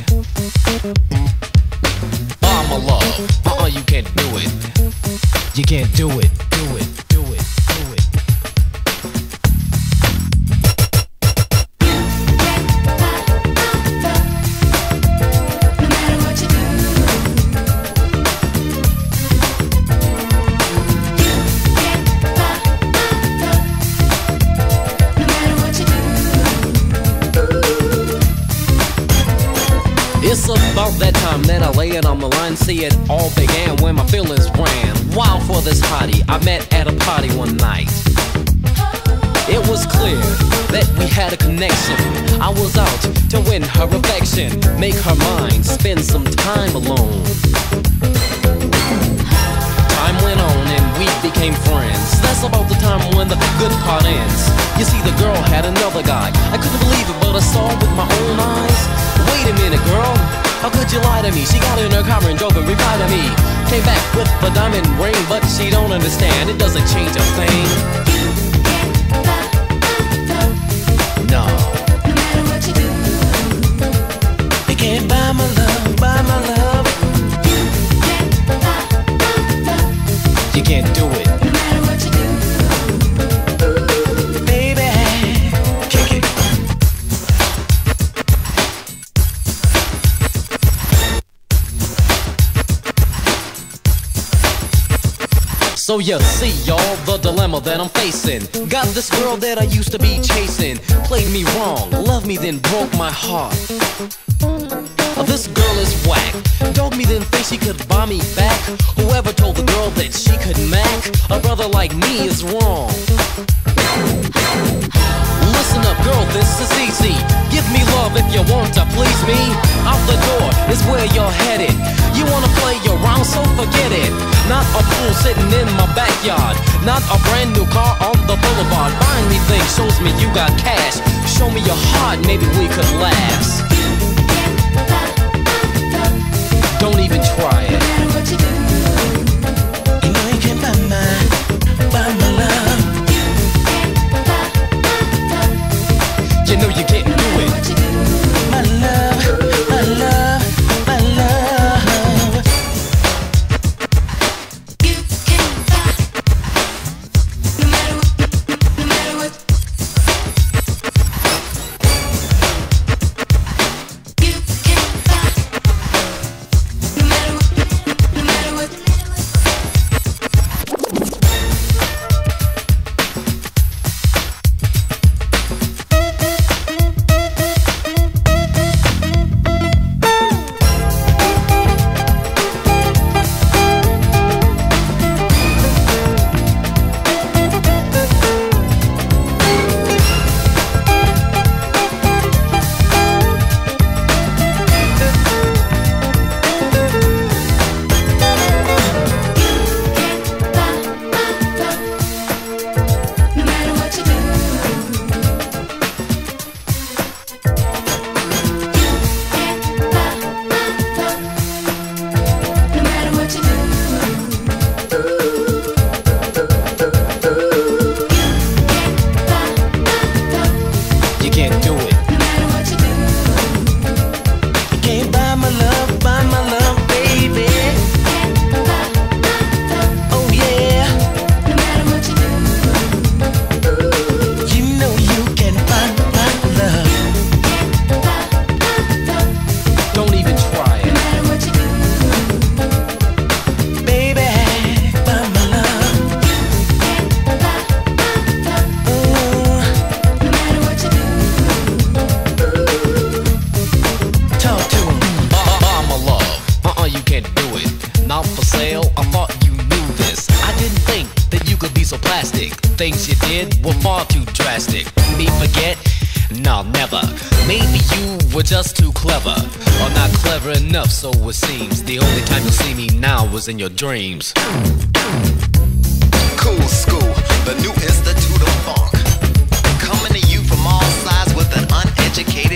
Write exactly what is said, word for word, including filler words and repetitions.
Oh my love, uh-uh, you can't do it. You can't do it, do it, do it, do it. It's about that time that I lay it on the line. See, it all began when my feelings ran wild for this hottie I met at a party one night. It was clear that we had a connection. I was out to win her affection, make her mine, spend some time alone. Time went on and we became friends. That's about the time when the good part ends. You see, the girl had another guy. I couldn't believe it, but I saw with my own eyes. Wait a minute, girl, how could you lie to me? She got in her car and drove and replied to me. Came back with a diamond ring, but she don't understand. It doesn't change a thing. No. No matter what you do, you can't buy my love, buy my love. You can't do it. No matter what you do, baby, kick it. So you see, y'all, the dilemma that I'm facing. Got this girl that I used to be chasing. Played me wrong, loved me, then broke my heart. This girl is whack. Told me then think she could buy me back. Whoever told the girl that she could mac a brother like me is wrong. Listen up, girl, this is easy. Give me love if you want to please me. Out the door is where you're headed. You wanna play around, so forget it. Not a pool sitting in my backyard. Not a brand new car on the boulevard. Buying me things shows me you got cash. Show me your heart, maybe we could last. Don't even try it. No matter what you do, you know you can't buy my, buy my love. You know you can't do it. My love, my love, my love. You can't buy. No matter what, no matter what. You can't buy. No matter what, no matter what. No matter what you do, no matter what you do, you can't do it. No matter what you do, you can't buy my love, buy my love, baby. Oh yeah. No matter what you do, you know you can buy my love. Don't even try it. No matter what you do, baby, buy my love. Ooh. No matter what you do, talk to him. Buy my love, uh-uh, you can't do it. Not for sale, I thought you knew this. I didn't think that you could be so plastic. Things you did were far too drastic. Me forget? No, never. Maybe you were just too clever, or not clever enough, so it seems. The only time you'll see me now was in your dreams. Cool school, the new institute of funk. Coming to you from all sides with an uneducated